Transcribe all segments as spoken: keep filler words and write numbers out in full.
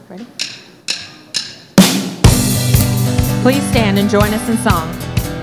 Ready? Please stand and join us in song.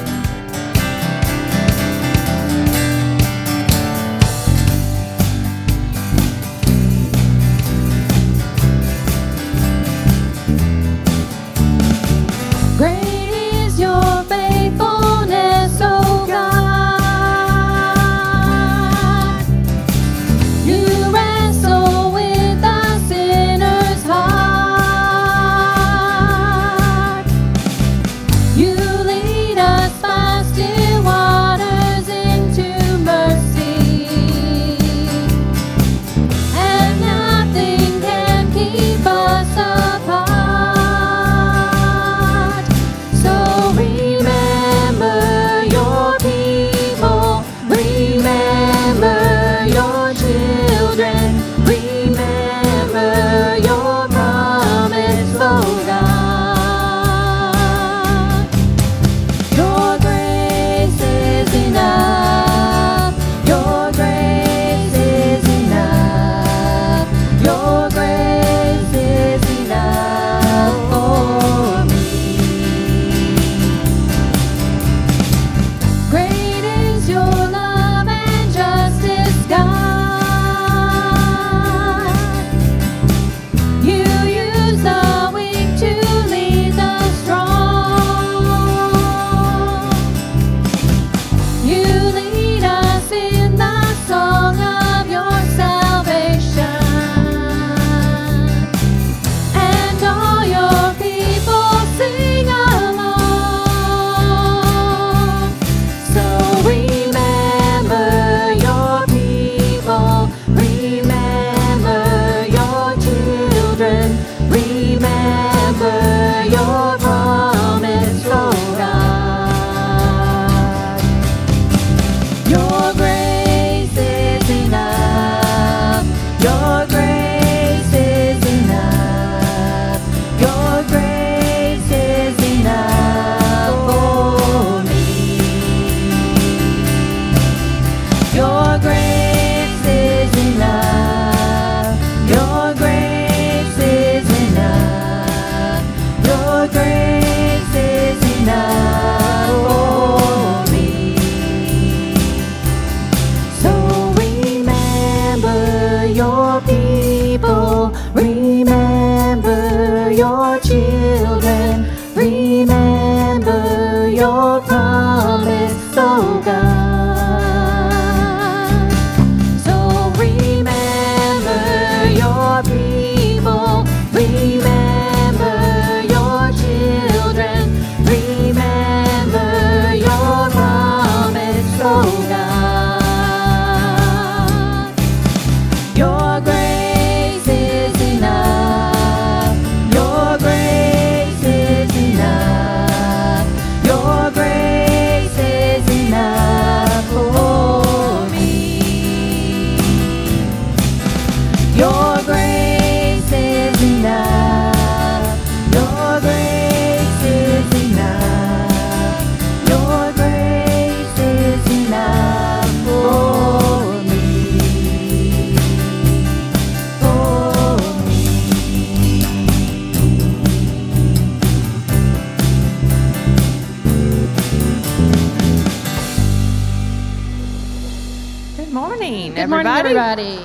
Everybody.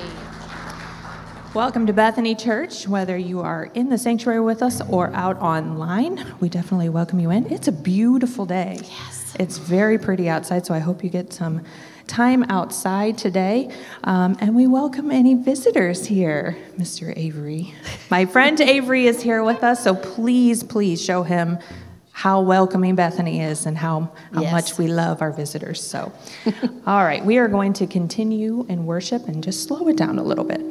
Welcome to Bethany Church. Whether you are in the sanctuary with us or out online, we definitely welcome you in. It's a beautiful day. Yes. It's very pretty outside, so I hope you get some time outside today. Um, and we welcome any visitors here. Mister Avery. My friend Avery is here with us, so please, please show him how welcoming Bethany is and how, how yes. much we love our visitors. So, all right, we are going to continue in worship and just slow it down a little bit.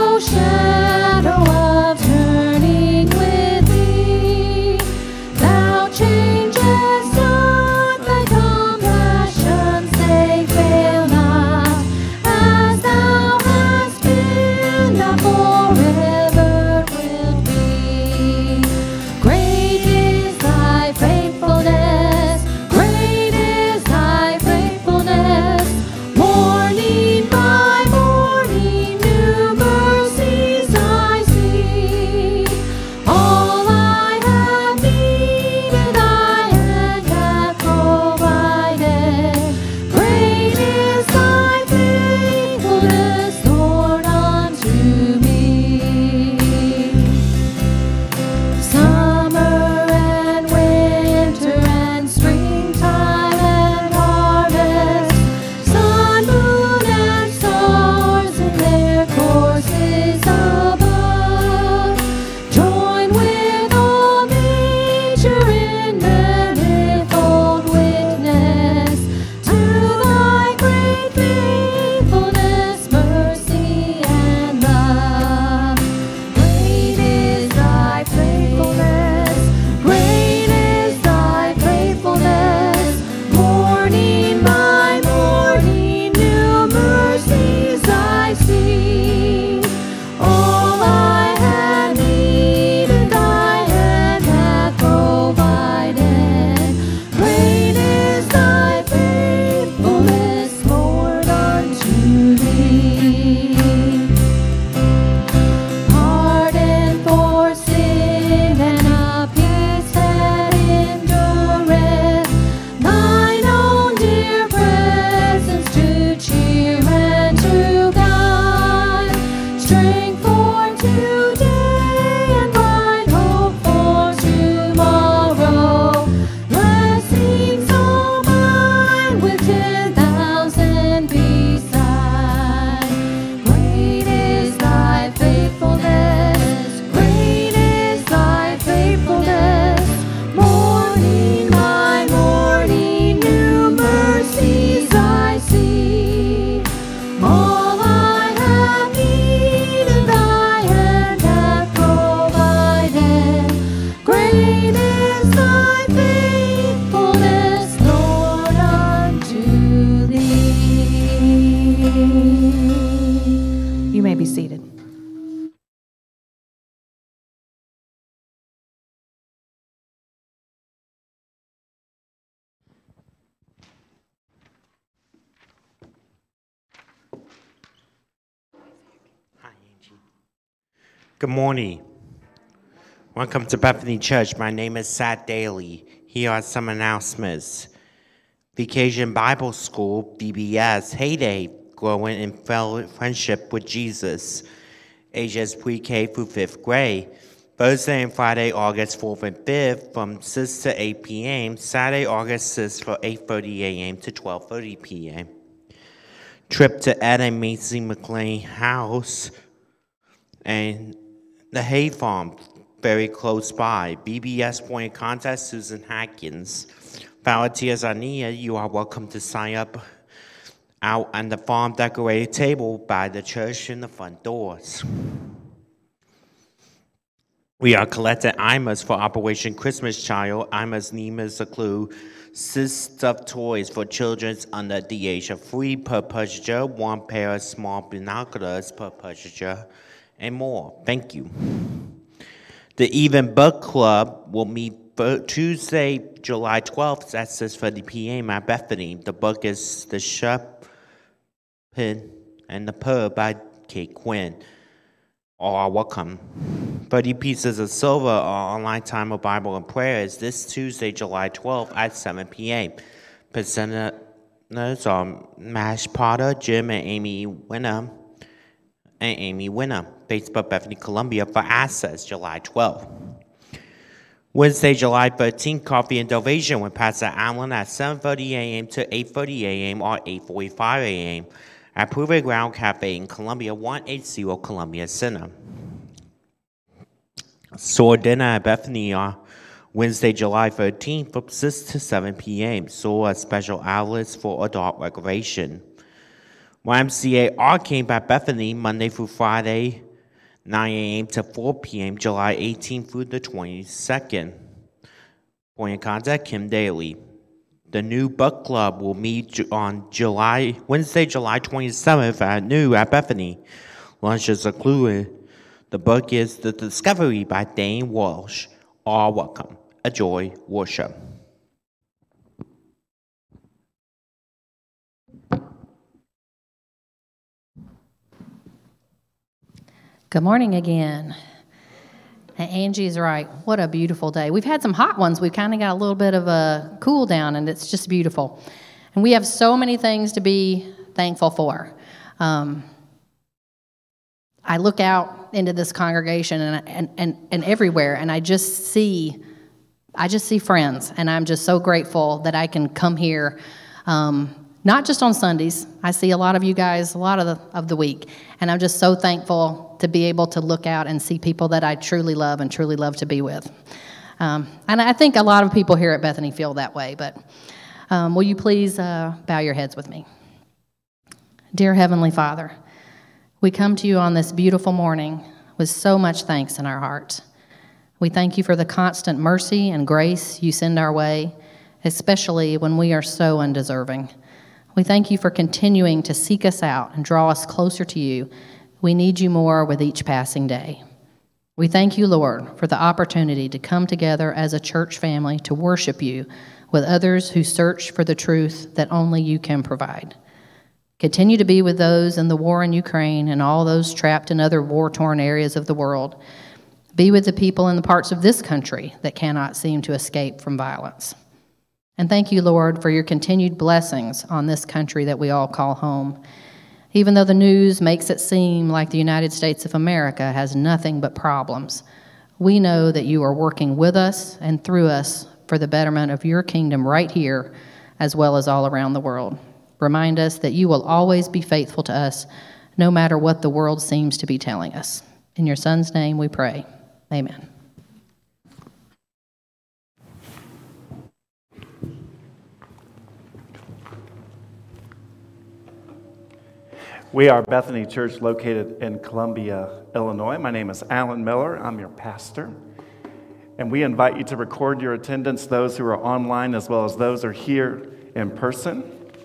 Thou Good morning. Welcome to Bethany Church. My name is Sad Daly. Here are some announcements. Vacation Bible School, V B S, Heyday, Growing in Friendship with Jesus. Ages pre-K through fifth grade. Thursday and Friday, August fourth and fifth from six to eight p m Saturday, August sixth from eight thirty a m to twelve thirty p m Trip to Ed and Macy McLean House and the Hay Farm, very close by. B B S point of contact, Susan Hatkins. Volunteers are needed. You are welcome to sign up out on the farm decorated table by the church in the front doors. We are collecting I M As for Operation Christmas Child. I M As needs include six stuffed toys for children under the age of three per purchaser, one pair of small binoculars per purchaser, and more. Thank you. The Even Book Club will meet Tuesday, July twelfth at six thirty p m at Bethany. The book is The Shepherd and the Pearl by Kate Quinn. All are welcome. thirty pieces of silver are online time of Bible and prayers this Tuesday, July twelfth at seven p m Presenters are Mash Potter, Jim and Amy Winner, and Amy Winner. Facebook Bethany Columbia for access, July twelfth. Wednesday, July thirteenth, Coffee and Donation with Pastor Allen at seven thirty a m to eight thirty a m or eight forty-five a m at Proving Ground Cafe in Columbia, one eighty Columbia Center. Sword Dinner at Bethany on Wednesday, July thirteenth from six to seven p m Sword special outlets for adult recreation. Y M C A Arcade at Bethany, Monday through Friday, nine a m to four p m, July eighteenth through the twenty-second. Point of contact, Kim Daly. The new book club will meet on July Wednesday, July twenty-seventh at noon at Bethany. Lunch is included. The book is The Discovery by Dane Walsh. All welcome. Enjoy worship. Good morning again. And Angie's right. What a beautiful day. We've had some hot ones. We've kind of got a little bit of a cool down, and it's just beautiful. And we have so many things to be thankful for. Um, I look out into this congregation and, and, and, and everywhere, and I just see, I just see friends, and I'm just so grateful that I can come here. Um, Not just on Sundays. I see a lot of you guys a lot of the, of the week, and I'm just so thankful to be able to look out and see people that I truly love and truly love to be with. Um, and I think a lot of people here at Bethany feel that way, but um, will you please uh, bow your heads with me? Dear Heavenly Father, we come to you on this beautiful morning with so much thanks in our heart. We thank you for the constant mercy and grace you send our way, especially when we are so undeserving. We thank you for continuing to seek us out and draw us closer to you. We need you more with each passing day. We thank you, Lord, for the opportunity to come together as a church family to worship you with others who search for the truth that only you can provide. Continue to be with those in the war in Ukraine and all those trapped in other war-torn areas of the world. Be with the people in the parts of this country that cannot seem to escape from violence. And thank you, Lord, for your continued blessings on this country that we all call home. Even though the news makes it seem like the United States of America has nothing but problems, we know that you are working with us and through us for the betterment of your kingdom right here, as well as all around the world. Remind us that you will always be faithful to us, no matter what the world seems to be telling us. In your Son's name we pray. Amen. We are Bethany Church located in Columbia, Illinois. My name is Alan Miller. I'm your pastor. And we invite you to record your attendance, those who are online as well as those who are here in person.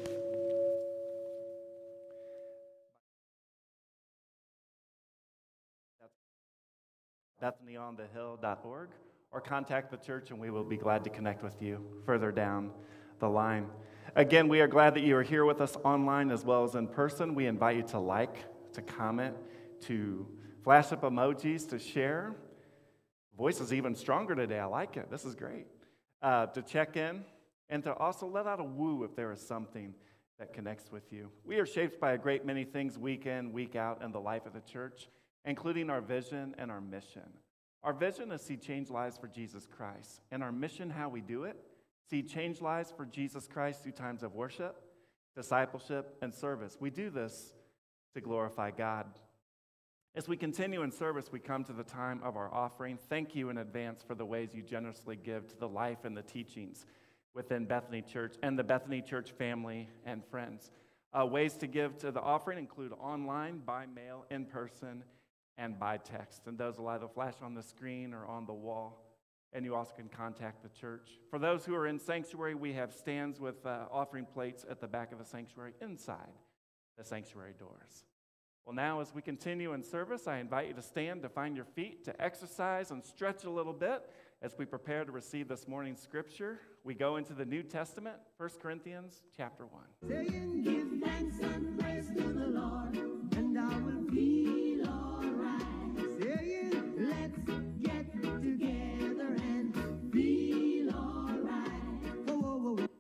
bethany on the hill dot org or contact the church and we will be glad to connect with you further down the line. Again, we are glad that you are here with us online as well as in person. We invite you to like, to comment, to flash up emojis to share. Voice is even stronger today. I like it. This is great. Uh, to check in and to also let out a woo if there is something that connects with you. We are shaped by a great many things week in, week out in the life of the church, including our vision and our mission. Our vision is see change lives for Jesus Christ. And our mission, how we do it, see change lives for Jesus Christ through times of worship, discipleship, and service. We do this to glorify God. As we continue in service, we come to the time of our offering. Thank you in advance for the ways you generously give to the life and the teachings within Bethany Church and the Bethany Church family and friends. Uh, ways to give to the offering include online, by mail, in person, and by text. And those will either flash on the screen or on the wall. And you also can contact the church. For those who are in sanctuary, we have stands with uh, offering plates at the back of the sanctuary inside the sanctuary doors. Well, now as we continue in service, I invite you to stand, to find your feet, to exercise and stretch a little bit as we prepare to receive this morning's scripture. We go into the New Testament, First Corinthians chapter one. Saying, give thanks and praise to the Lord, and I will feel all right. Saying, let's get together and feel all right. Whoa, whoa, whoa.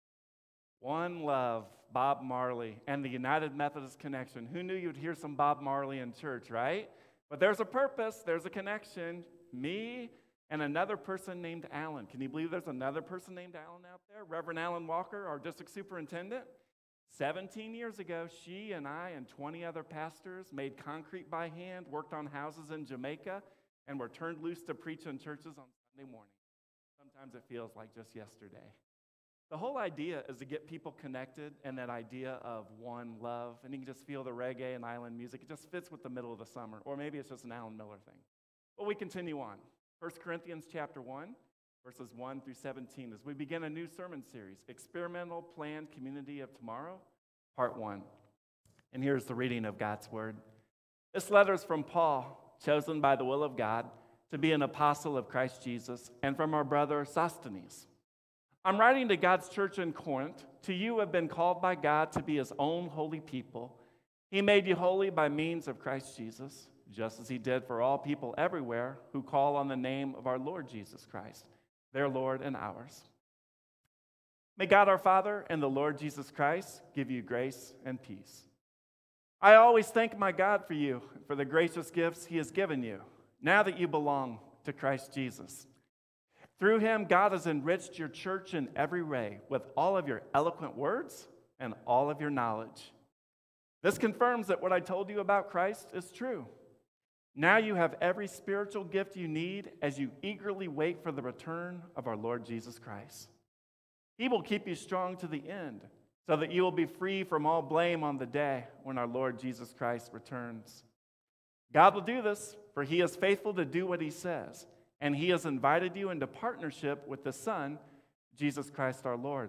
One Love, Bob Marley, and the United Methodist Connection. Who knew you'd hear some Bob Marley in church, right? But there's a purpose, there's a connection. Me and another person named Alan. Can you believe there's another person named Alan out there? Reverend Alan Walker, our district superintendent. seventeen years ago, she and I and twenty other pastors made concrete by hand, worked on houses in Jamaica, and were turned loose to preach in churches on Sunday morning. Sometimes it feels like just yesterday. The whole idea is to get people connected, and that idea of one love, and you can just feel the reggae and island music. It just fits with the middle of the summer, or maybe it's just an Alan Miller thing. But we continue on. First Corinthians chapter one, verses one through seventeen, as we begin a new sermon series, Experimental Planned Community of Tomorrow, part one. And here's the reading of God's word. This letter is from Paul, chosen by the will of God to be an apostle of Christ Jesus, and from our brother Sosthenes. I'm writing to God's church in Corinth. To you who have been called by God to be his own holy people. He made you holy by means of Christ Jesus, just as he did for all people everywhere who call on the name of our Lord Jesus Christ, their Lord and ours. May God our Father and the Lord Jesus Christ give you grace and peace. I always thank my God for you, for the gracious gifts he has given you, now that you belong to Christ Jesus. Through him, God has enriched your church in every way with all of your eloquent words and all of your knowledge. This confirms that what I told you about Christ is true. Now you have every spiritual gift you need as you eagerly wait for the return of our Lord Jesus Christ. He will keep you strong to the end, so that you will be free from all blame on the day when our Lord Jesus Christ returns. God will do this, for he is faithful to do what he says. And he has invited you into partnership with the Son, Jesus Christ our Lord.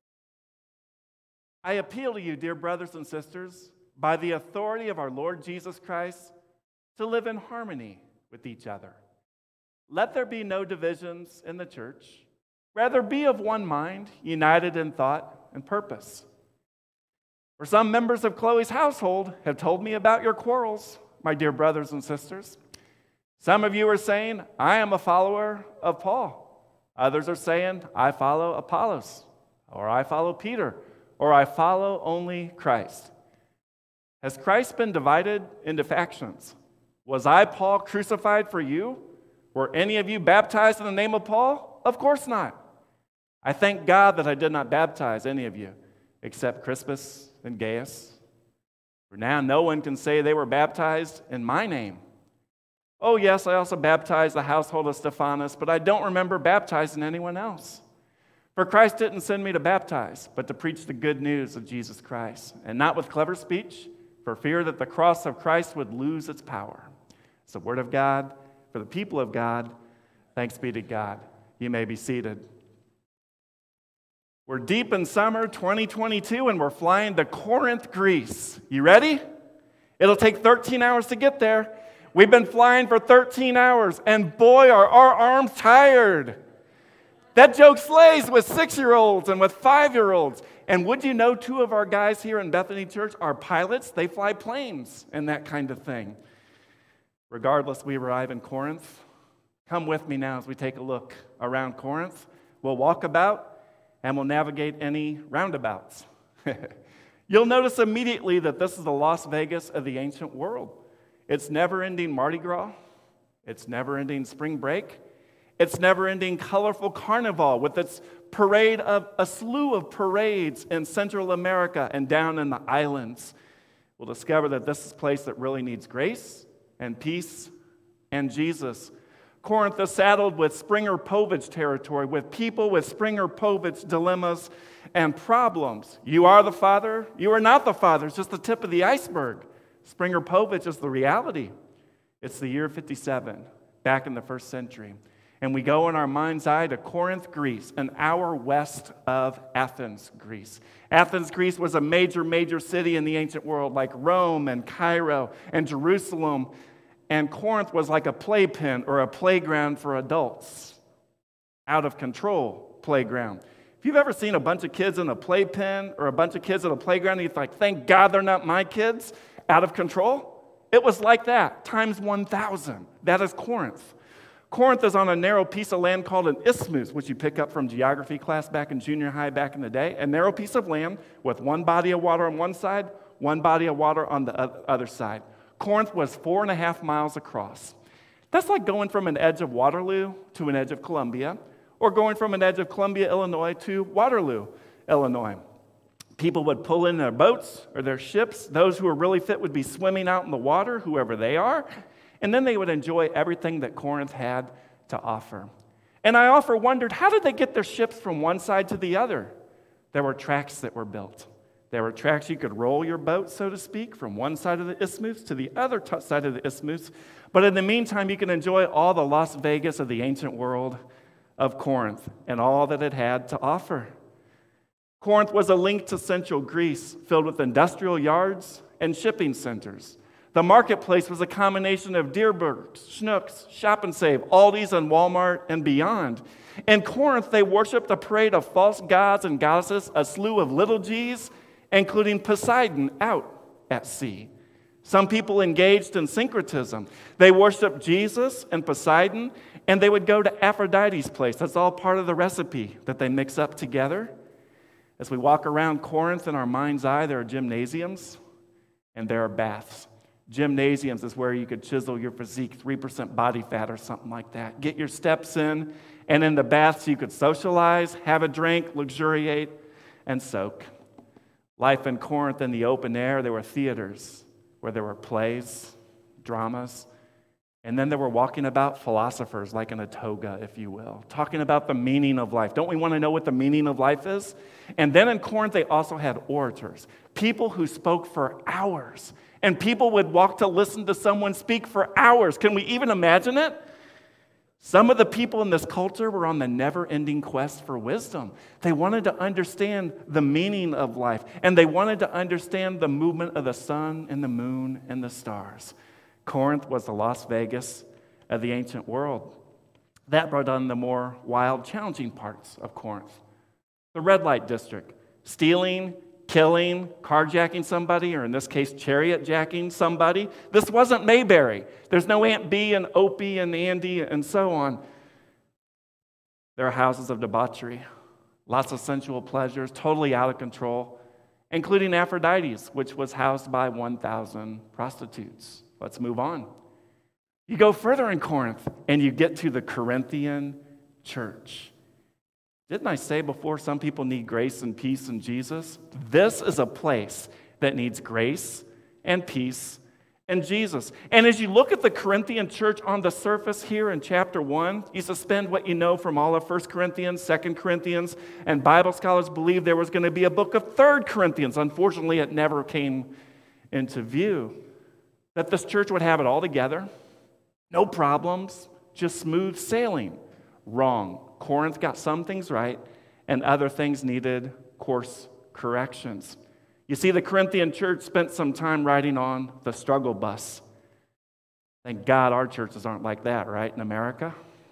I appeal to you, dear brothers and sisters, by the authority of our Lord Jesus Christ, to live in harmony with each other. Let there be no divisions in the church. Rather, be of one mind, united in thought and purpose. For some members of Chloe's household have told me about your quarrels, my dear brothers and sisters. Some of you are saying, I am a follower of Paul. Others are saying, I follow Apollos, or I follow Peter, or I follow only Christ. Has Christ been divided into factions? Was I, Paul, crucified for you? Were any of you baptized in the name of Paul? Of course not. I thank God that I did not baptize any of you, except Crispus and Gaius. For now no one can say they were baptized in my name. Oh, yes, I also baptized the household of Stephanas, but I don't remember baptizing anyone else. For Christ didn't send me to baptize, but to preach the good news of Jesus Christ, and not with clever speech, for fear that the cross of Christ would lose its power. It's the word of God for the people of God. Thanks be to God. You may be seated. We're deep in summer twenty twenty-two, and we're flying to Corinth, Greece. You ready? It'll take thirteen hours to get there. We've been flying for thirteen hours, and boy, are our arms tired. That joke slays with six-year-olds and with five-year-olds. And would you know, two of our guys here in Bethany Church are pilots? They fly planes and that kind of thing. Regardless, we arrive in Corinth. Come with me now as we take a look around Corinth. We'll walk about and we'll navigate any roundabouts. You'll notice immediately that this is the Las Vegas of the ancient world. It's never-ending Mardi Gras. It's never-ending spring break. It's never-ending colorful carnival with its parade of a slew of parades in Central America and down in the islands. We'll discover that this is a place that really needs grace and peace and Jesus. Corinth is saddled with Springer-Povich territory, with people with Springer-Povich dilemmas and problems. You are the Father, you are not the Father. It's just the tip of the iceberg. Springer-Povich is the reality. It's the year fifty-seven, back in the first century. And we go in our mind's eye to Corinth, Greece, an hour west of Athens, Greece. Athens, Greece was a major, major city in the ancient world, like Rome and Cairo and Jerusalem. And Corinth was like a playpen or a playground for adults. Out of control playground. If you've ever seen a bunch of kids in a playpen or a bunch of kids at a playground, and you're like, thank God they're not my kids, out of control. It was like that, times one thousand. That is Corinth. Corinth is on a narrow piece of land called an isthmus, which you pick up from geography class back in junior high back in the day. A narrow piece of land with one body of water on one side, one body of water on the other side. Corinth was four and a half miles across. That's like going from an edge of Waterloo to an edge of Columbia, or going from an edge of Columbia, Illinois to Waterloo, Illinois. People would pull in their boats or their ships. Those who were really fit would be swimming out in the water, whoever they are. And then they would enjoy everything that Corinth had to offer. And I often wondered, how did they get their ships from one side to the other? There were tracks that were built. There were tracks you could roll your boat, so to speak, from one side of the isthmus to the other t- side of the isthmus. But in the meantime, you can enjoy all the Las Vegas of the ancient world of Corinth and all that it had to offer. Corinth was a link to central Greece, filled with industrial yards and shipping centers. The marketplace was a combination of Deerbergs, Schnucks, Shop and Save, Aldi's, and Walmart, and beyond. In Corinth, they worshipped a parade of false gods and goddesses, a slew of little g's, including Poseidon out at sea. Some people engaged in syncretism. They worshiped Jesus and Poseidon, and they would go to Aphrodite's place. That's all part of the recipe that they mix up together. As we walk around Corinth in our mind's eye, there are gymnasiums and there are baths. Gymnasiums is where you could chisel your physique, three percent body fat or something like that. Get your steps in, and in the baths you could socialize, have a drink, luxuriate, and soak. Life in Corinth in the open air, there were theaters where there were plays, dramas, and then there were walking about philosophers like in a toga, if you will, talking about the meaning of life. Don't we want to know what the meaning of life is? And then in Corinth, they also had orators, people who spoke for hours. And people would walk to listen to someone speak for hours. Can we even imagine it? Some of the people in this culture were on the never-ending quest for wisdom. They wanted to understand the meaning of life, and they wanted to understand the movement of the sun and the moon and the stars. Corinth was the Las Vegas of the ancient world. That brought on the more wild, challenging parts of Corinth. The red light district, stealing, killing, carjacking somebody, or in this case, chariot-jacking somebody. This wasn't Mayberry. There's no Aunt Bee and Opie and Andy and so on. There are houses of debauchery, lots of sensual pleasures, totally out of control, including Aphrodite's, which was housed by one thousand prostitutes. Let's move on. You go further in Corinth, and you get to the Corinthian church. Didn't I say before some people need grace and peace in Jesus? This is a place that needs grace and peace in Jesus. And as you look at the Corinthian church on the surface here in chapter one, you suspend what you know from all of First Corinthians, Second Corinthians, and Bible scholars believe there was going to be a book of Third Corinthians. Unfortunately, it never came into view. That this church would have it all together, no problems, just smooth sailing. Wrong. Corinth got some things right, and other things needed course corrections. You see, the Corinthian church spent some time riding on the struggle bus. Thank God our churches aren't like that, right, in America?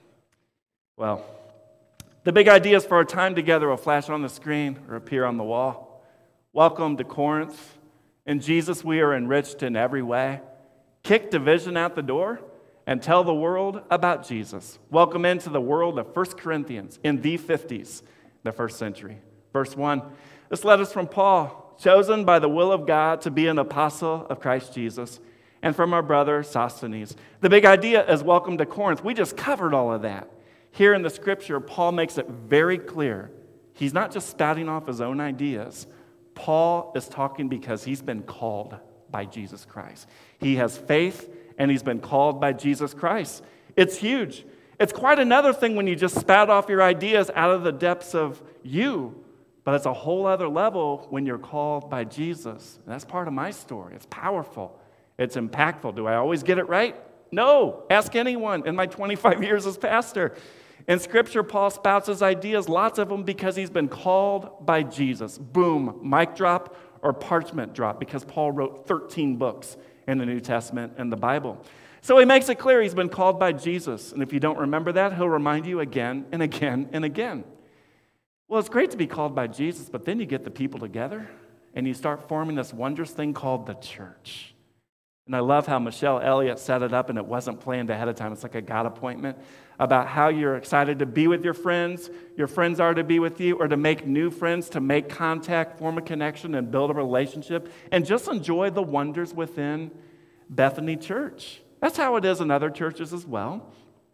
Well, the big ideas for our time together will flash on the screen or appear on the wall. Welcome to Corinth. In Jesus, we are enriched in every way. kick division out the door, and tell the world about Jesus. Welcome into the world of First Corinthians in the fifties, the first century. Verse one, this letter is from Paul, chosen by the will of God to be an apostle of Christ Jesus, and from our brother Sosthenes. The big idea is welcome to Corinth. We just covered all of that. Here in the scripture, Paul makes it very clear. He's not just spouting off his own ideas. Paul is talking because he's been called by Jesus Christ. He has faith, and he's been called by Jesus Christ. It's huge. It's quite another thing when you just spout off your ideas out of the depths of you, but it's a whole other level when you're called by Jesus. And that's part of my story. It's powerful. It's impactful. Do I always get it right? No. Ask anyone in my twenty-five years as pastor. In Scripture, Paul spouts his ideas, lots of them, because he's been called by Jesus. Boom, mic drop or parchment drop, because Paul wrote thirteen books in the New Testament and the Bible. So he makes it clear he's been called by Jesus. And if you don't remember that, he'll remind you again and again and again. Well, it's great to be called by Jesus, but then you get the people together and you start forming this wondrous thing called the church. And I love how Michelle Elliott set it up, and it wasn't planned ahead of time. It's like a God appointment about how you're excited to be with your friends, your friends are to be with you, or to make new friends, to make contact, form a connection, and build a relationship, and just enjoy the wonders within Bethany Church. That's how it is in other churches as well.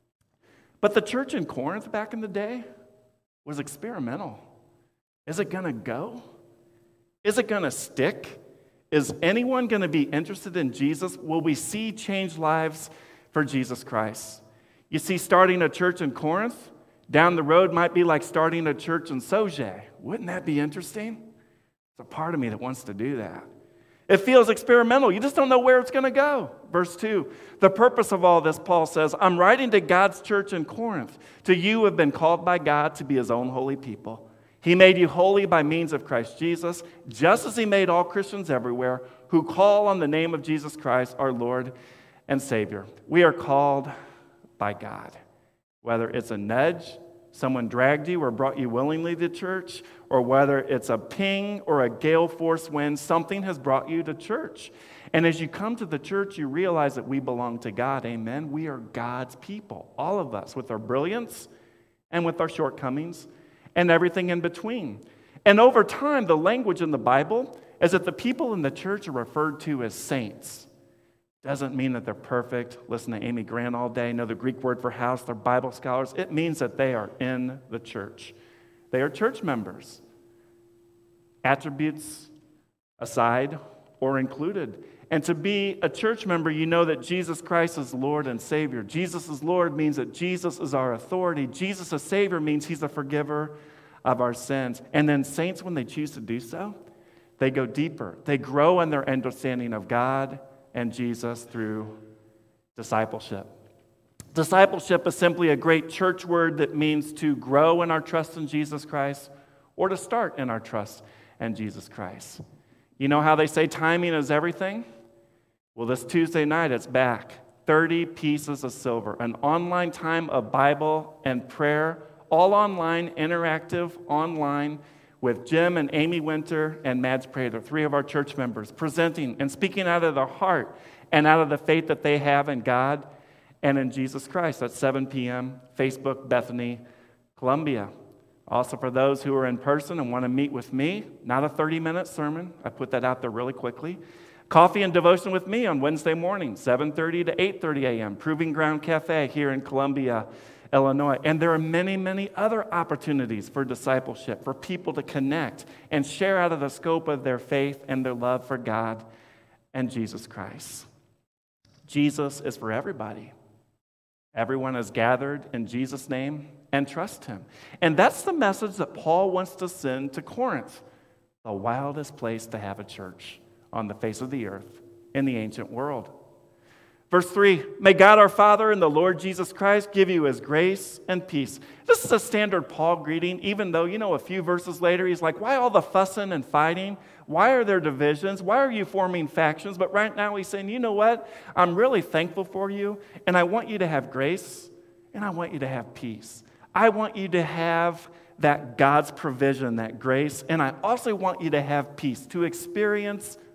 But the church in Corinth back in the day was experimental. Is it going to go? Is it going to stick? Is anyone going to be interested in Jesus? Will we see changed lives for Jesus Christ? You see, starting a church in Corinth down the road might be like starting a church in Sauget. Wouldn't that be interesting? There's a part of me that wants to do that. It feels experimental. You just don't know where it's going to go. Verse two, the purpose of all this, Paul says, I'm writing to God's church in Corinth, to you who have been called by God to be his own holy people. He made you holy by means of Christ Jesus, just as he made all Christians everywhere who call on the name of Jesus Christ, our Lord and Savior. We are called by God. Whether it's a nudge, someone dragged you or brought you willingly to church, or whether it's a ping or a gale force wind, something has brought you to church. And as you come to the church, you realize that we belong to God. Amen. We are God's people, all of us, with our brilliance and with our shortcomings, and everything in between. And over time, the language in the Bible is that the people in the church are referred to as saints. Doesn't mean that they're perfect. Listen to Amy Grant all day. Know the Greek word for house. They're Bible scholars. It means that they are in the church. They are church members. Attributes aside or included. And to be a church member, you know that Jesus Christ is Lord and Savior. Jesus is Lord means that Jesus is our authority. Jesus as Savior means he's a forgiver of our sins. And then saints, when they choose to do so, they go deeper. They grow in their understanding of God and Jesus through discipleship. Discipleship is simply a great church word that means to grow in our trust in Jesus Christ or to start in our trust in Jesus Christ. You know how they say timing is everything? Well, this Tuesday night, it's back. thirty pieces of silver. An online time of Bible and prayer, all online, interactive, online, with Jim and Amy Winter and Mads Prater, three of our church members, presenting and speaking out of their heart and out of the faith that they have in God and in Jesus Christ. At seven p.m., Facebook, Bethany, Columbia. Also for those who are in person and want to meet with me, not a thirty-minute sermon. I put that out there really quickly. Coffee and devotion with me on Wednesday morning, seven thirty to eight thirty a.m., Proving Ground Cafe here in Columbia, Illinois. And there are many, many other opportunities for discipleship, for people to connect and share out of the scope of their faith and their love for God and Jesus Christ. Jesus is for everybody. Everyone is gathered in Jesus' name and trust him. And that's the message that Paul wants to send to Corinth, the wildest place to have a church on the face of the earth in the ancient world. Verse three, may God our Father and the Lord Jesus Christ give you his grace and peace. This is a standard Paul greeting, even though, you know, a few verses later, he's like, why all the fussing and fighting? Why are there divisions? Why are you forming factions? But right now he's saying, you know what? I'm really thankful for you, and I want you to have grace, and I want you to have peace. I want you to have that God's provision, that grace, and I also want you to have peace, to experience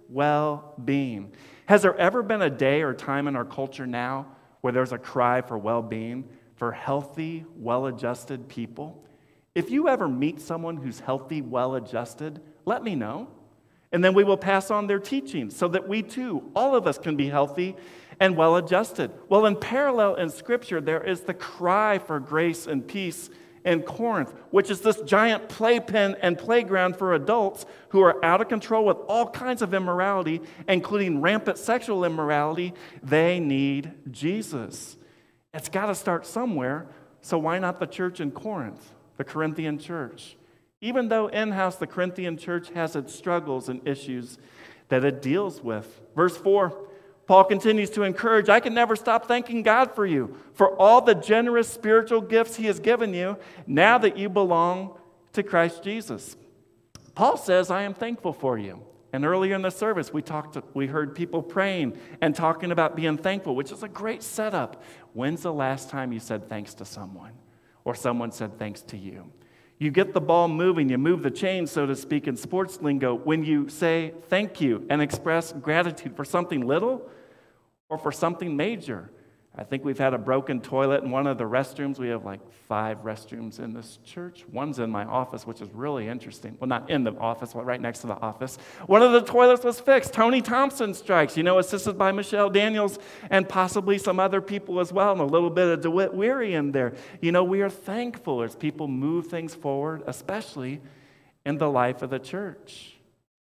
well-being. Has there ever been a day or time in our culture now where there's a cry for well-being, for healthy, well-adjusted people? If you ever meet someone who's healthy, well-adjusted, let me know. And then we will pass on their teachings so that we too, all of us, can be healthy and well-adjusted. Well, in parallel in Scripture, there is the cry for grace and peace in Corinth, which is this giant playpen and playground for adults who are out of control with all kinds of immorality, including rampant sexual immorality. They need Jesus. It's got to start somewhere, so why not the church in Corinth, the Corinthian church? Even though in-house the Corinthian church has its struggles and issues that it deals with. Verse four, Paul continues to encourage, I can never stop thanking God for you, for all the generous spiritual gifts he has given you now that you belong to Christ Jesus. Paul says, I am thankful for you. And earlier in the service, we talked. To, we heard people praying and talking about being thankful, which is a great setup. When's the last time you said thanks to someone, or someone said thanks to you? You get the ball moving, you move the chain, so to speak, in sports lingo, when you say thank you and express gratitude for something little or for something major. I think we've had a broken toilet in one of the restrooms. We have like five restrooms in this church. One's in my office, which is really interesting. Well, not in the office, but right next to the office. One of the toilets was fixed. Tony Thompson strikes, you know, assisted by Michelle Daniels and possibly some other people as well, and a little bit of DeWitt Weary in there. You know, we are thankful as people move things forward, especially in the life of the church.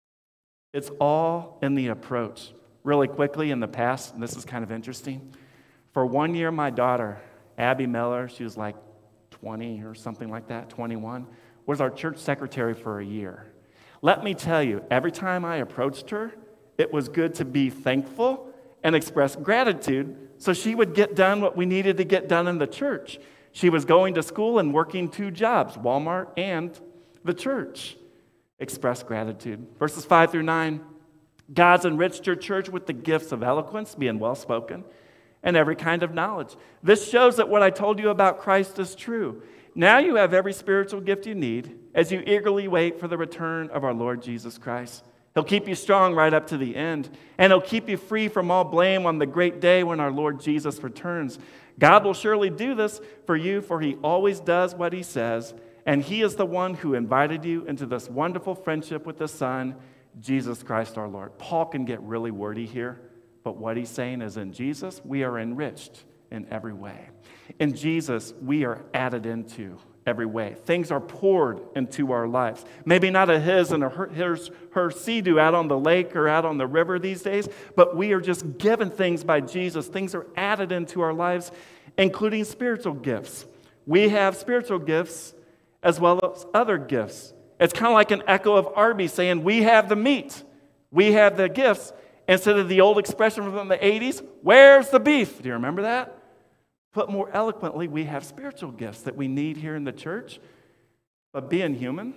It's all in the approach. Really quickly, in the past, and this is kind of interesting, for one year, my daughter, Abby Miller, she was like twenty or something like that, twenty-one, was our church secretary for a year. Let me tell you, every time I approached her, it was good to be thankful and express gratitude so she would get done what we needed to get done in the church. She was going to school and working two jobs, Walmart and the church. Express gratitude. Verses five through nine, God's enriched your church with the gifts of eloquence, being well-spoken, and every kind of knowledge. This shows that what I told you about Christ is true. Now you have every spiritual gift you need as you eagerly wait for the return of our Lord Jesus Christ. He'll keep you strong right up to the end, and he'll keep you free from all blame on the great day when our Lord Jesus returns. God will surely do this for you, for he always does what he says, and he is the one who invited you into this wonderful friendship with the Son, Jesus Christ our Lord. Paul can get really wordy here, but what he's saying is in Jesus, we are enriched in every way. In Jesus, we are added into every way. Things are poured into our lives. Maybe not a his and a her, hers, her sea-doo out on the lake or out on the river these days, but we are just given things by Jesus. Things are added into our lives, including spiritual gifts. We have spiritual gifts as well as other gifts. It's kind of like an echo of Arby's saying, we have the meat, we have the gifts, instead of the old expression from the eighties, where's the beef? Do you remember that? Put more eloquently, we have spiritual gifts that we need here in the church. But being human,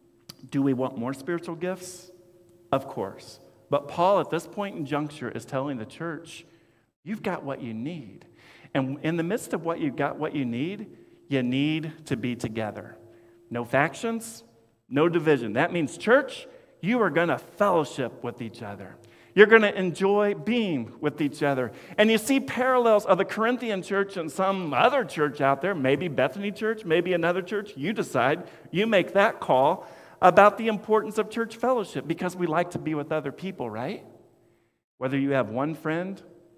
do we want more spiritual gifts? Of course. But Paul, at this point in juncture, is telling the church, you've got what you need. And in the midst of what you've got what you need, you need to be together. No factions, no division. That means, church, you are going to fellowship with each other. You're going to enjoy being with each other. And you see parallels of the Corinthian church and some other church out there, maybe Bethany Church, maybe another church. You decide. You make that call about the importance of church fellowship, because we like to be with other people, right? Whether you have one friend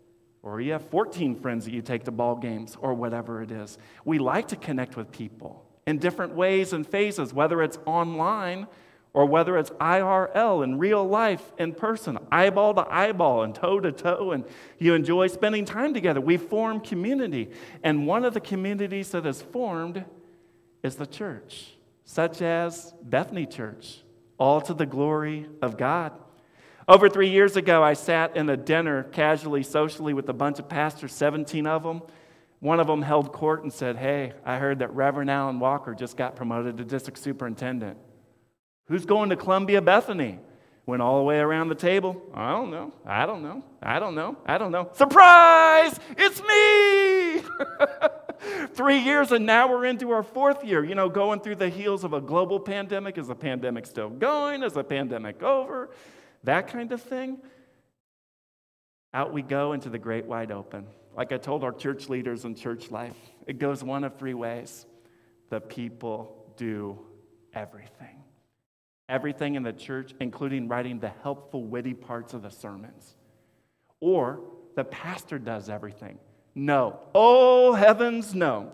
or you have fourteen friends that you take to ball games or whatever it is. We like to connect with people in different ways and phases, whether it's online or whether it's I R L, in real life, in person, eyeball to eyeball and toe to toe, and you enjoy spending time together. We form community. And one of the communities that is formed is the church, such as Bethany Church, all to the glory of God. Over three years ago, I sat in a dinner casually, socially with a bunch of pastors, seventeen of them. One of them held court and said, hey, I heard that Reverend Alan Walker just got promoted to district superintendent. Who's going to Columbia Bethany? Went all the way around the table. I don't know. I don't know. I don't know. I don't know. Surprise! It's me! Three years and now we're into our fourth year, you know, going through the heels of a global pandemic. Is the pandemic still going? Is the pandemic over? that kind of thing, out we go into the great wide open. Like I told our church leaders in church life, it goes one of three ways. The people do everything. Everything in the church, including writing the helpful, witty parts of the sermons. Or the pastor does everything. No. Oh, heavens, no.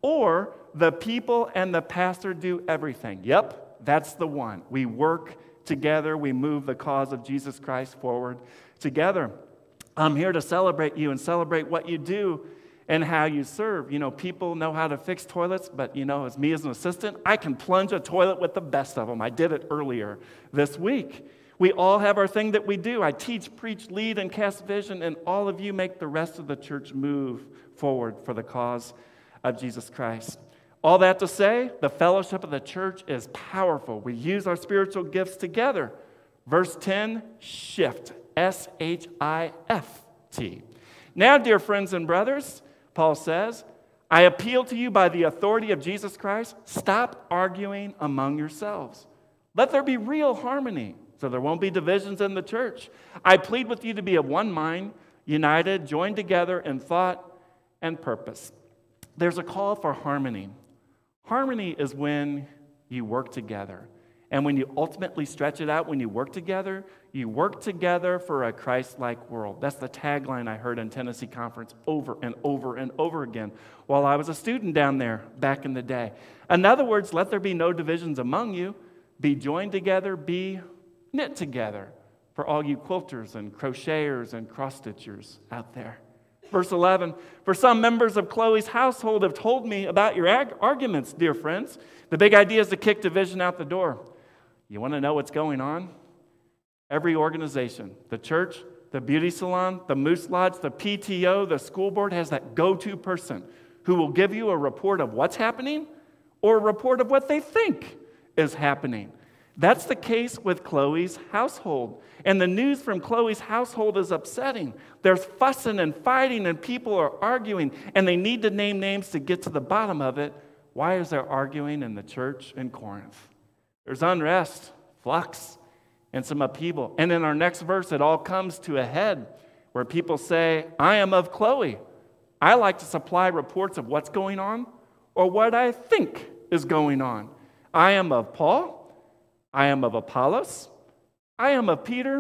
Or the people and the pastor do everything. Yep, that's the one. We work together. We move the cause of Jesus Christ forward together. I'm here to celebrate you and celebrate what you do and how you serve. You know, people know how to fix toilets, but, you know, as me as an assistant, I can plunge a toilet with the best of them. I did it earlier this week. We all have our thing that we do. I teach, preach, lead, and cast vision, and all of you make the rest of the church move forward for the cause of Jesus Christ. All that to say, the fellowship of the church is powerful. We use our spiritual gifts together. Verse ten, shift. S H I F T. Now, dear friends and brothers, Paul says, I appeal to you by the authority of Jesus Christ, stop arguing among yourselves. Let there be real harmony, so there won't be divisions in the church. I plead with you to be of one mind, united, joined together in thought and purpose. There's a call for harmony. Harmony is when you work together. And when you ultimately stretch it out, when you work together, you work together for a Christ-like world. That's the tagline I heard in Tennessee Conference over and over and over again while I was a student down there back in the day. In other words, let there be no divisions among you. Be joined together, be knit together for all you quilters and crocheters and cross-stitchers out there. Verse eleven, for some members of Chloe's household have told me about your ag- arguments, dear friends. The big idea is to kick division out the door. You want to know what's going on? Every organization, the church, the beauty salon, the Moose Lodge, the P T O, the school board has that go-to person who will give you a report of what's happening or a report of what they think is happening. That's the case with Chloe's household. And the news from Chloe's household is upsetting. There's fussing and fighting and people are arguing and they need to name names to get to the bottom of it. Why is there arguing in the church in Corinth? There's unrest, flux, and some upheaval. And in our next verse, it all comes to a head where people say, I am of Chloe. I like to supply reports of what's going on or what I think is going on. I am of Paul. I am of Apollos. I am of Peter.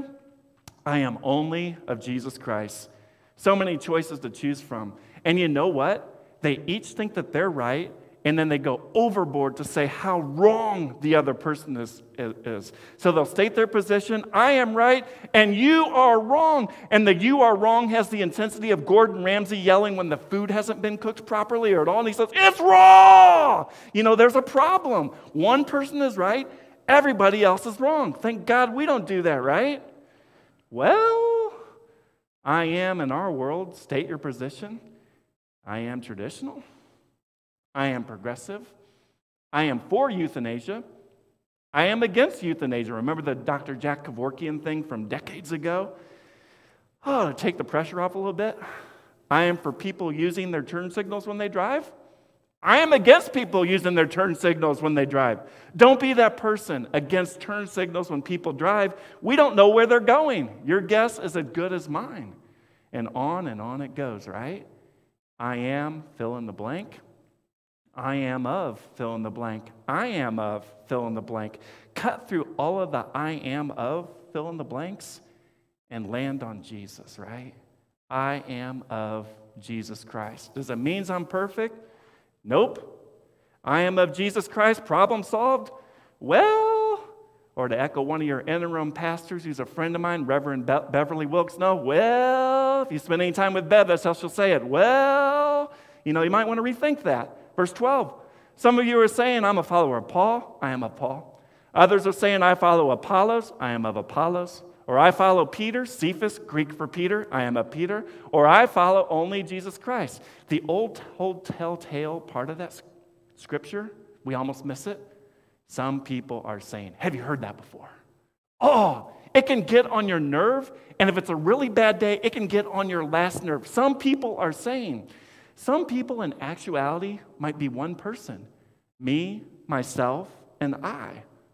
I am only of Jesus Christ. So many choices to choose from. And you know what? They each think that they're right, and then they go overboard to say how wrong the other person is, is. So they'll state their position, I am right, and you are wrong. And the you are wrong has the intensity of Gordon Ramsay yelling when the food hasn't been cooked properly or at all, and he says, it's raw! You know, there's a problem. One person is right, everybody else is wrong. Thank God we don't do that, right? Well, I am in our world, state your position. I am traditional. I am progressive. I am for euthanasia. I am against euthanasia. Remember the Doctor Jack Kevorkian thing from decades ago? Oh, to take the pressure off a little bit. I am for people using their turn signals when they drive. I am against people using their turn signals when they drive. Don't be that person against turn signals when people drive. We don't know where they're going. Your guess is as good as mine. And on and on it goes, right? I am fill in the blank. I am of fill in the blank. I am of fill in the blank. Cut through all of the I am of fill in the blanks and land on Jesus, right? I am of Jesus Christ. Does it mean I'm perfect? Nope. I am of Jesus Christ. Problem solved? Well, or to echo one of your interim pastors who's a friend of mine, Reverend Be- Beverly Wilkes, no, well, if you spend any time with Bev, that's how she'll say it. Well, you know, you might want to rethink that. Verse twelve, some of you are saying, I'm a follower of Paul. I am of Paul. Others are saying, I follow Apollos. I am of Apollos. Or I follow Peter, Cephas, Greek for Peter. I am of Peter. Or I follow only Jesus Christ. The old, old telltale part of that scripture, we almost miss it. Some people are saying, have you heard that before? Oh, it can get on your nerve. And if it's a really bad day, it can get on your last nerve. Some people are saying, some people in actuality might be one person, me, myself, and I.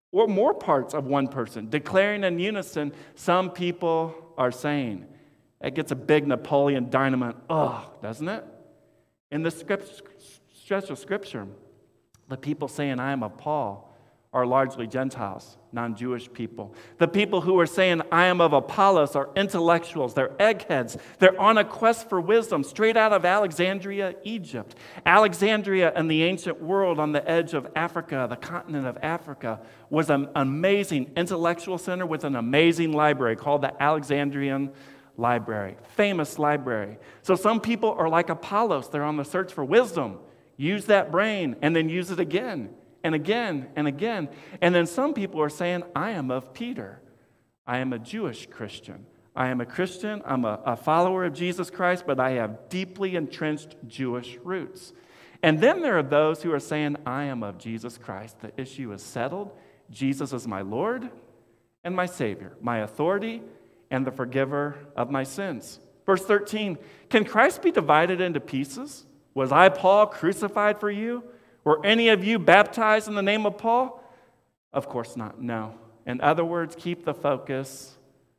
or more parts of one person, declaring in unison, some people are saying. It gets a big Napoleon Dynamite, ugh, doesn't it? In the script, stretch of Scripture, the people saying, I am of Paul, are largely Gentiles, non-Jewish people. The people who are saying, I am of Apollos, are intellectuals. They're eggheads. They're on a quest for wisdom, straight out of Alexandria, Egypt. Alexandria in the ancient world on the edge of Africa, the continent of Africa, was an amazing intellectual center with an amazing library called the Alexandrian Library. Famous library. So some people are like Apollos. They're on the search for wisdom. Use that brain and then use it again. And again and again. And then some people are saying, I am of Peter. I am a Jewish Christian. I am a Christian. I'm a, a follower of Jesus Christ, but I have deeply entrenched Jewish roots. And then there are those who are saying, I am of Jesus Christ. The issue is settled. Jesus is my Lord and my Savior, my authority and the forgiver of my sins. Verse thirteen, can Christ be divided into pieces? Was I, Paul, crucified for you? Were any of you baptized in the name of Paul? Of course not, no. In other words, keep the focus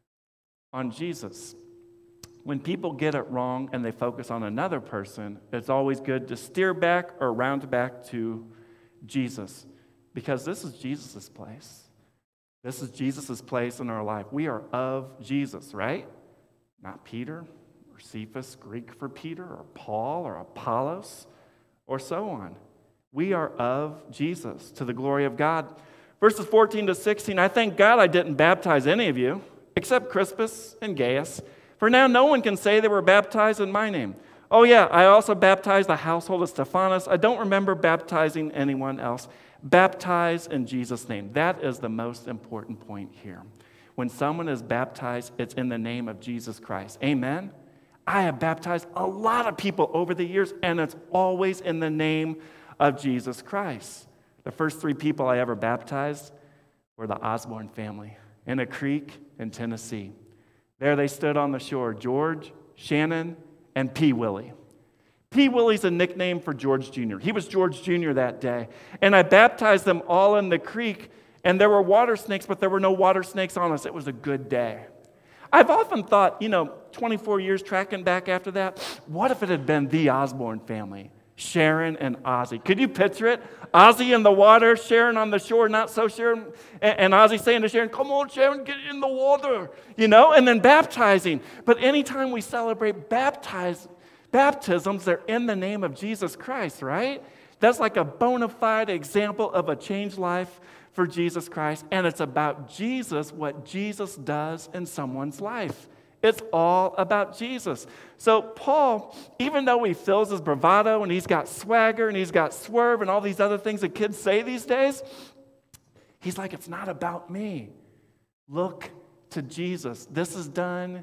on Jesus. When people get it wrong and they focus on another person, it's always good to steer back or round back to Jesus, because this is Jesus' place. This is Jesus' place in our life. We are of Jesus, right? Not Peter or Cephas, Greek for Peter, or Paul or Apollos, or so on. We are of Jesus to the glory of God. Verses fourteen to sixteen, I thank God I didn't baptize any of you except Crispus and Gaius, for now no one can say they were baptized in my name. Oh yeah, I also baptized the household of Stephanas. I don't remember baptizing anyone else. Baptize in Jesus' name. That is the most important point here. When someone is baptized, it's in the name of Jesus Christ. Amen? I have baptized a lot of people over the years, and it's always in the name of Jesus Christ. The first three people I ever baptized were the Osborne family in a creek in Tennessee. There they stood on the shore, George, Shannon, and P. Willie. P. Willie's a nickname for George Junior He was George Junior that day. And I baptized them all in the creek, and there were water snakes, but there were no water snakes on us. It was a good day. I've often thought, you know, twenty-four years tracking back after that, what if it had been the Osborne family? Sharon and Ozzy. Could you picture it? Ozzy in the water, Sharon on the shore, not so Sharon, and, and Ozzy saying to Sharon, come on, Sharon, get in the water, you know, and then baptizing. But anytime we celebrate baptize, baptisms, they're in the name of Jesus Christ, right? That's like a bona fide example of a changed life for Jesus Christ, and it's about Jesus, what Jesus does in someone's life. It's all about Jesus. So Paul, even though he fills his bravado and he's got swagger and he's got swerve and all these other things that kids say these days, he's like, it's not about me. Look to Jesus. This is done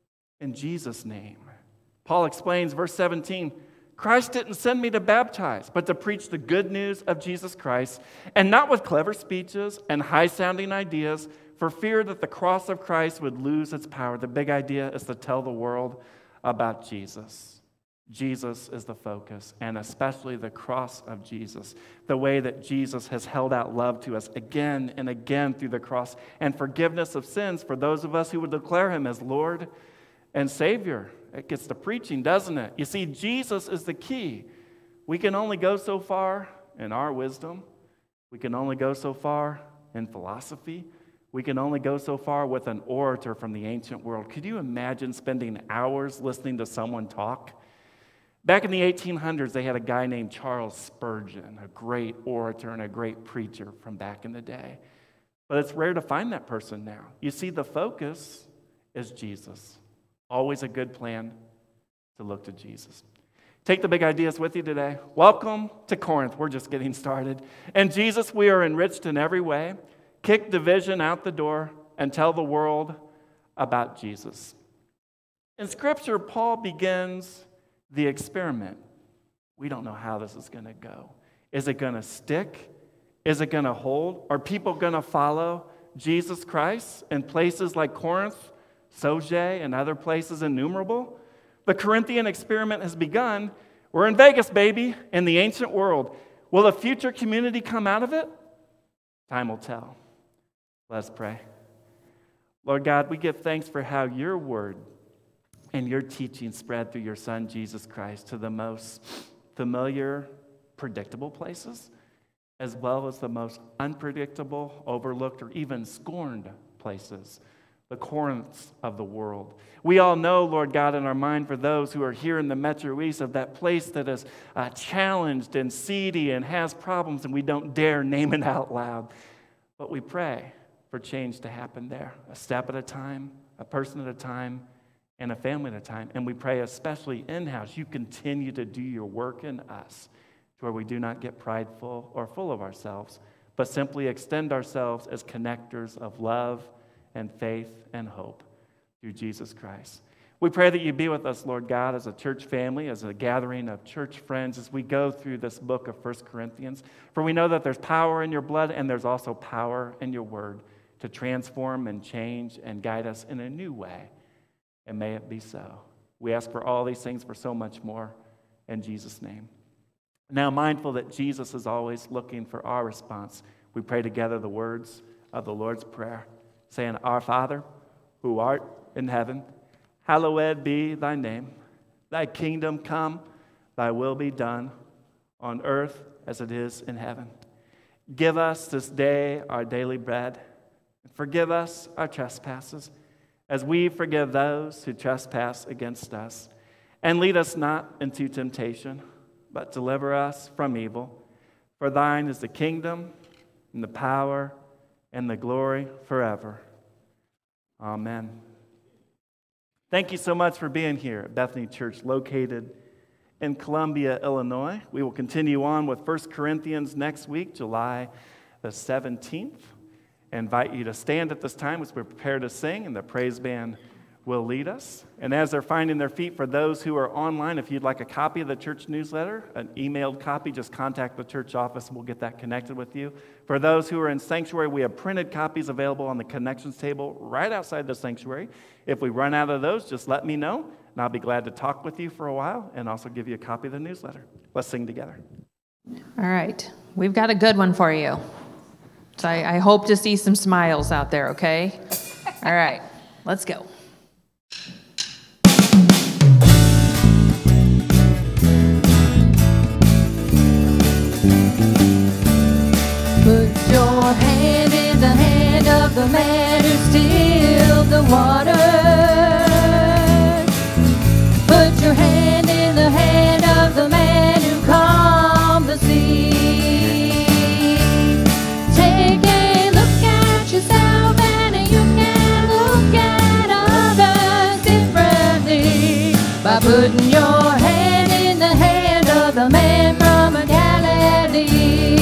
in Jesus' name. Paul explains, verse seventeen, Christ didn't send me to baptize, but to preach the good news of Jesus Christ, and not with clever speeches and high-sounding ideas, for fear that the cross of Christ would lose its power. The big idea is to tell the world about Jesus. Jesus is the focus, and especially the cross of Jesus, the way that Jesus has held out love to us again and again through the cross, and forgiveness of sins for those of us who would declare him as Lord and Savior. It gets to preaching, doesn't it? You see, Jesus is the key. We can only go so far in our wisdom. We can only go so far in philosophy. We can only go so far with an orator from the ancient world. Could you imagine spending hours listening to someone talk? Back in the eighteen hundreds, they had a guy named Charles Spurgeon, a great orator and a great preacher from back in the day. But it's rare to find that person now. You see, the focus is Jesus. Always a good plan to look to Jesus. Take the big ideas with you today. Welcome to Corinth. We're just getting started. In Jesus, we are enriched in every way. Kick division out the door and tell the world about Jesus. In Scripture, Paul begins the experiment. We don't know how this is going to go. Is it going to stick? Is it going to hold? Are people going to follow Jesus Christ in places like Corinth, Soje, and other places innumerable? The Corinthian experiment has begun. We're in Vegas, baby, in the ancient world. Will a future community come out of it? Time will tell. Let's pray. Lord God, we give thanks for how your word and your teaching spread through your Son, Jesus Christ, to the most familiar, predictable places, as well as the most unpredictable, overlooked, or even scorned places, the Corinths of the world. We all know, Lord God, in our mind, for those who are here in the Metro East, of that place that is uh, challenged and seedy and has problems, and we don't dare name it out loud. But we pray for change to happen there, a step at a time, a person at a time, and a family at a time. And we pray especially in-house, you continue to do your work in us to where we do not get prideful or full of ourselves, but simply extend ourselves as connectors of love and faith and hope through Jesus Christ. We pray that you be with us, Lord God, as a church family, as a gathering of church friends, as we go through this book of First Corinthians. For we know that there's power in your blood and there's also power in your word to transform and change and guide us in a new way. And may it be so. We ask for all these things for so much more in Jesus' name. Now, mindful that Jesus is always looking for our response, we pray together the words of the Lord's Prayer, saying, Our Father, who art in heaven, hallowed be thy name. Thy kingdom come, thy will be done, on earth as it is in heaven. Give us this day our daily bread. Forgive us our trespasses, as we forgive those who trespass against us. And lead us not into temptation, but deliver us from evil. For thine is the kingdom, and the power, and the glory forever. Amen. Thank you so much for being here at Bethany Church, located in Columbia, Illinois. We will continue on with First Corinthians next week, July the seventeenth. I invite you to stand at this time as we prepare to sing, and the praise band will lead us. And as they're finding their feet, for those who are online, if you'd like a copy of the church newsletter, an emailed copy, just contact the church office and we'll get that connected with you. For those who are in sanctuary, we have printed copies available on the connections table right outside the sanctuary. If we run out of those, just let me know, and I'll be glad to talk with you for a while and also give you a copy of the newsletter. Let's sing together. All right. We've got a good one for you. So I, I hope to see some smiles out there, okay? All right. Let's go. Put your hand in the hand of the man who stilled the water. Put your hand in the hand of the man who calmed the sea. Take a look at yourself and you can look at others differently by putting your hand in the hand of the man from Galilee.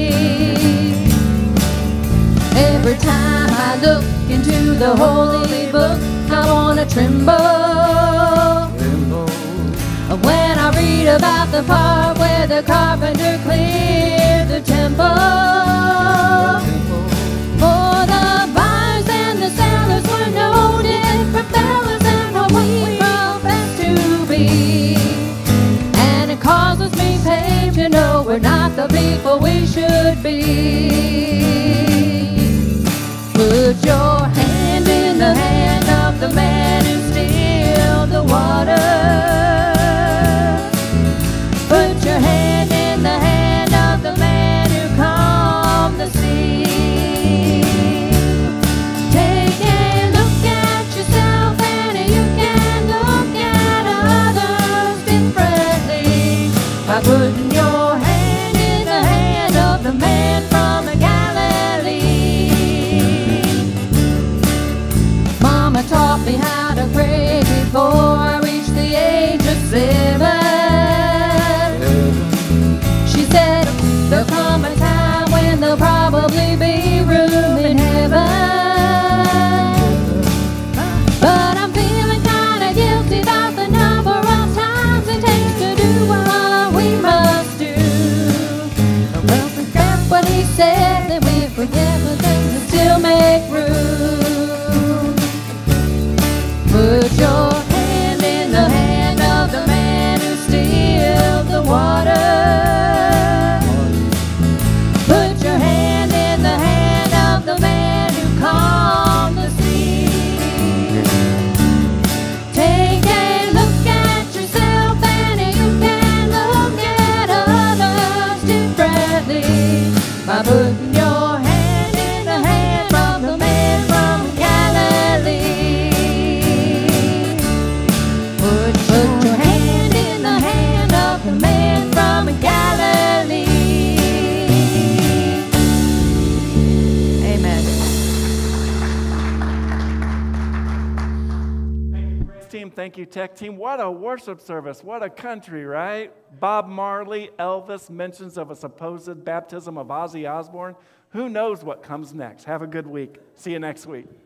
Every time I look into the holy book, I want to tremble. tremble. When I read about the part where the carpenter cleared the temple. For the buyers and the sellers were no different fellas than what we profess to be. And it causes me pain to know we're not the people we should be. Put your hand in the hand of the man who stilled the water. Put your hand in the hand of the man who calmed Thank you, tech team. What a worship service. What a country, right? Bob Marley, Elvis, mentions of a supposed baptism of Ozzy Osbourne. Who knows what comes next? Have a good week. See you next week.